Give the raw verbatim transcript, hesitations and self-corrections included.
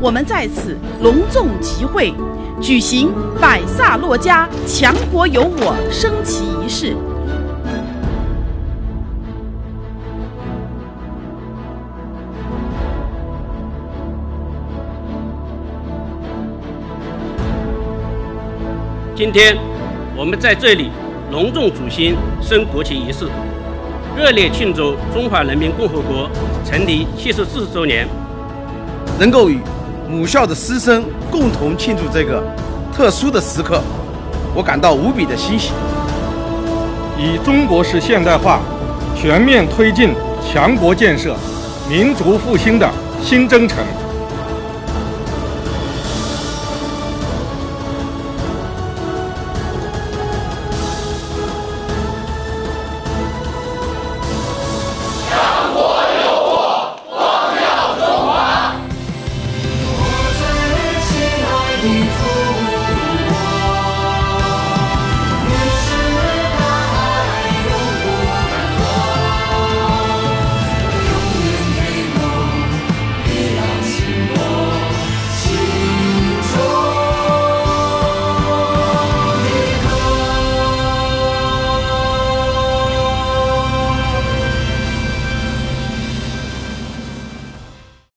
我们在此隆重集会，举行百萨洛家强国有我升旗仪式。 今天，我们在这里隆重举行升国旗仪式，热烈庆祝中华人民共和国成立七十四周年。 能够与母校的师生共同庆祝这个特殊的时刻，我感到无比的欣喜。 以中国式现代化全面推进强国建设、民族复兴的新征程。